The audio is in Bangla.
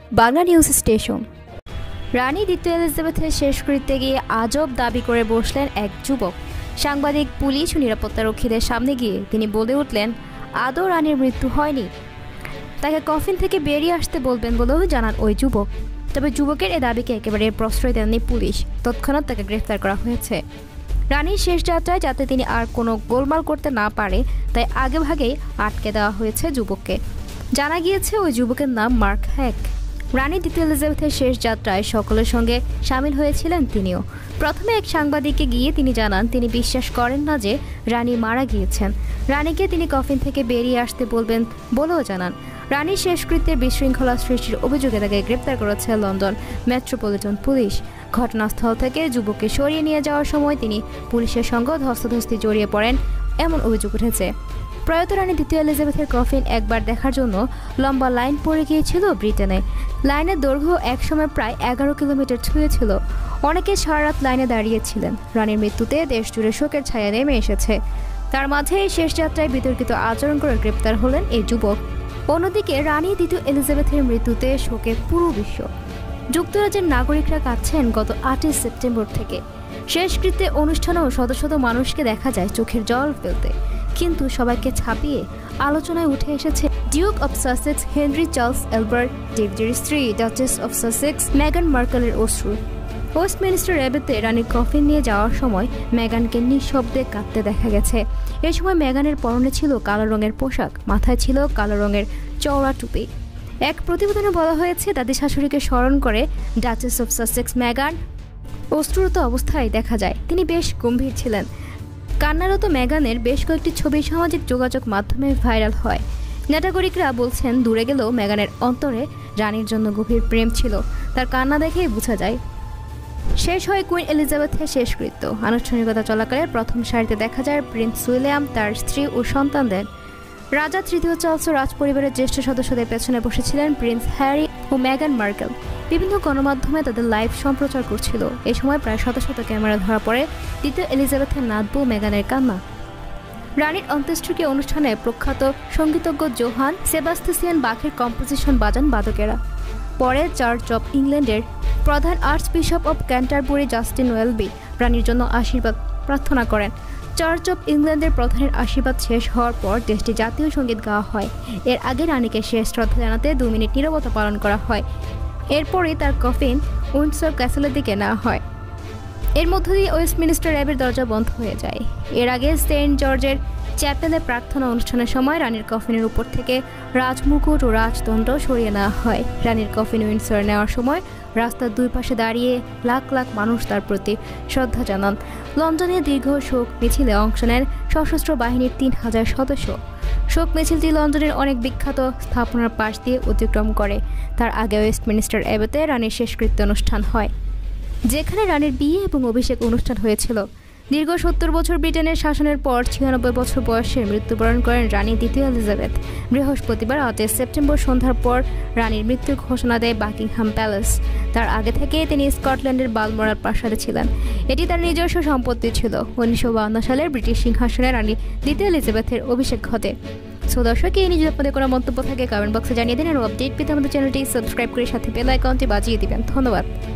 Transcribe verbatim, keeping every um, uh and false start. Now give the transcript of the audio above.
Bangla news station. রানী দ্বিতীয় এলিজাবেথের শেষকৃত্যে গিয়ে আজব দাবি করে বসলেন এক যুবক। সাংবাদিক, পুলিশ ও নিরাপত্তারক্ষীদের সামনে গিয়ে তিনি বলে উঠলেন, আদৌ রানীর মৃত্যু হয়নি, তাকে কফিন থেকে বেরিয়ে আসতে বলবেন বলেও জানান ওই যুবক। তবে যুবকের এ দাবিকে একেবারে প্রশ্রয় দেননি পুলিশ। তৎক্ষণাৎ তাকে গ্রেফতার করা হয়েছে। রানীর শেষ যাত্রায় যাতে তিনি আর কোনো গোলমাল করতে না পারে তাই আগেভাগেই আটকে দেওয়া হয়েছে যুবককে। জানা গিয়েছে ওই যুবকের নাম মার্ক হ্যাক। রানী দ্বিতীয় এলিজাবেথের শেষ যাত্রায় সকলের সঙ্গে সামিল হয়েছিলেন তিনিও। প্রথমে এক সাংবাদিককে গিয়ে তিনি জানান তিনি বিশ্বাস করেন না যে রানী মারা গিয়েছেন। রানীকে তিনি কফিন থেকে বেরিয়ে আসতে বলবেন বলেও জানান। রানীর শেষকৃত্যে বিশৃঙ্খলা সৃষ্টির অভিযোগে তাকে গ্রেপ্তার করেছে লন্ডন মেট্রোপলিটন পুলিশ। ঘটনাস্থল থেকে যুবককে সরিয়ে নিয়ে যাওয়ার সময় তিনি পুলিশের সঙ্গে ধস্তাধস্তি জড়িয়ে পড়েন এমন অভিযোগ উঠেছে। প্রয়াত রানী দ্বিতীয় এলিজাবেথের কফিন একবার দেখার জন্য লম্বা লাইন পড়ে গিয়েছিল ব্রিটেনে। লাইনের দৈর্ঘ্য একসময় প্রায় এগারো কিলোমিটার ছুঁয়েছিল। অনেকে সারা রাত লাইনে দাঁড়িয়েছিলেন। রানীর মৃত্যুতে দেশ জুড়ে শোকের ছায়া নেমে এসেছে। তার মাঝে এই শেষ যাত্রায় বিতর্কিত আচরণ করে গ্রেপ্তার হলেন এই যুবক। অন্যদিকে রানী দ্বিতীয় এলিজাবেথের মৃত্যুতে শোকে পুরো বিশ্ব। যুক্তরাজ্যের নাগরিকরা কাঁদছেন গত আটই সেপ্টেম্বর থেকে। শেষকৃত্যে অনুষ্ঠানেও শত শত মানুষকে দেখা যায় চোখের জল ফেলতে। কিন্তু সবাইকে ছাপিয়ে আলোচনায় উঠে এসেছে duke of Sussex Henry Charles Albert, ডেভিডের স্ত্রী ডাচেস অব সাসেক্স মেগান মার্কেলের অশ্রু। ওয়েস্টমিনিস্টার অ্যাবেতে রানীর কফিন নিয়ে যাওয়ার সময় মেগানকে নিঃশব্দে কাঁদতে দেখা গেছে। এই সময় মেগানের পরনে ছিল কালো রঙের পোশাক, মাথায় ছিল কালো রঙের চওড়া টুপি। এক প্রতিবেদনে বলা হয়েছে দাদি শাশুড়িকে স্মরণ করে ডাচেস অব সাসেক্স মেগান অশ্রুরত অবস্থায় দেখা যায়। তিনি বেশ গম্ভীর ছিলেন। কান্নারত মেগানের বেশ কয়েকটি ছবি সামাজিক যোগাযোগ মাধ্যমে ভাইরাল হয়। নেটাগরিকরা বলছেন দূরে গেলেও মেগানের অন্তরে রানীর জন্য গভীর প্রেম ছিল। তার কান্না দেখেই বোঝা যায়। শেষ হয় কুইন এলিজাবেথের শেষকৃত্য। আনুষ্ঠানিকতা চলাকালে প্রথম সারিতে দেখা যায় প্রিন্স উইলিয়াম, তার স্ত্রী ও সন্তানদের। রাজা তৃতীয় চার্লস ও রাজপরিবারের জ্যেষ্ঠ সদস্যদের পেছনে বসেছিলেন প্রিন্স হ্যারি ও মেগান মার্কেল। বিভিন্ন গণমাধ্যমে তাদের লাইভ সম্প্রচার করছিল। এ সময় প্রায় শত শত ক্যামেরা ধরা পড়ে দ্বিতীয় এলিজাবেথের নাতবউ মেগানের কান্না। রানীর অন্ত্যেষ্টিক্রিয়া অনুষ্ঠানে প্রখ্যাত সঙ্গীতজ্ঞ জোহান সেবাস্টিয়ান বাখের কম্পোজিশন বাজান বাদকেরা। পরে চার্চ অব ইংল্যান্ডের প্রধান archbishop of Canterbury Justin Welby রানীর জন্য আশীর্বাদ প্রার্থনা করেন। চার্চ অব ইংল্যান্ডের প্রধানের আশীর্বাদ শেষ হওয়ার পর দেশটি জাতীয় সঙ্গীত গাওয়া হয়। এর আগে রানীকে শেষ শ্রদ্ধা জানাতে দু মিনিট নীরবতা পালন করা হয়। এরপরই তার কফিন উইন্ডসর ক্যাসেলের দিকে নেওয়া হয়। এর মধ্য দিয়ে ওয়েস্টমিনিস্টার অ্যাবির দরজা বন্ধ হয়ে যায়। এর আগে সেন্ট জর্জের চ্যাপেলে প্রার্থনা অনুষ্ঠানের সময় রানীর কফিনের উপর থেকে রাজমুকুট ও রাজদণ্ড সরিয়ে নেওয়া হয়। রানীর কফিন উইন্ডসর নেওয়ার সময় রাস্তার দুই পাশে দাঁড়িয়ে লাখ লাখ মানুষ তার প্রতি শ্রদ্ধা জানান। লন্ডনে দীর্ঘ শোক মিছিলে অংশ নেন সশস্ত্র বাহিনীর তিন হাজার সদস্য। শোক মিছিলটি লন্ডনের অনেক বিখ্যাত স্থাপনার পাশ দিয়ে অতিক্রম করে। তার আগে ওয়েস্টমিনিস্টার অ্যাবেতে রানীর শেষকৃত্য অনুষ্ঠান হয়, যেখানে রানীর বিয়ে এবং অভিষেক অনুষ্ঠান হয়েছিল। দীর্ঘ সত্তর বছর ব্রিটেনের শাসনের পর ছিয়ানব্বই বছর বয়সে মৃত্যুবরণ করেন রানী দ্বিতীয় এলিজাবেথ। বৃহস্পতিবার আটই সেপ্টেম্বর সন্ধ্যার পর রানীর মৃত্যুর ঘোষণা দেয় বাকিংহাম প্যালেস। তার আগে থেকে তিনি স্কটল্যান্ডের বালমোরাল প্রাসাদে ছিলেন। এটি তার নিজস্ব সম্পত্তি ছিল। উনিশশো বাহান্ন সালের ব্রিটিশ সিংহাসনে রানী দ্বিতীয় এলিজাবেথের অভিষেক ঘটে। সো দর্শক, এই নিয়ে যদি আপনাদের কোনো মন্তব্য থাকে কমেন্ট বক্সে জানিয়ে দিন। আর আপডেট পেতে আমাদের চ্যানেলটি সাবস্ক্রাইব করে সাথে বেল আইকনটি বাজিয়ে দিবেন। ধন্যবাদ।